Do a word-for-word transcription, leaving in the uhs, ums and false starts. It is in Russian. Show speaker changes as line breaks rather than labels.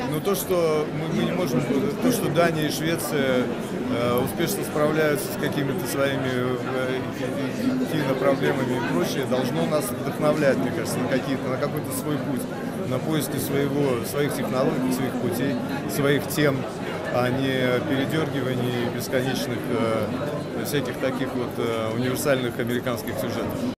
Но то, что мы, мы не можем, то, что Дания и Швеция э, успешно справляются с какими-то своими э, кинопроблемами и прочее, должно нас вдохновлять, мне кажется, на какие-то, на какой-то свой путь, на поиске своего, своих технологий, своих путей, своих тем, а не передергиваний бесконечных э, всяких таких вот э, универсальных американских сюжетов.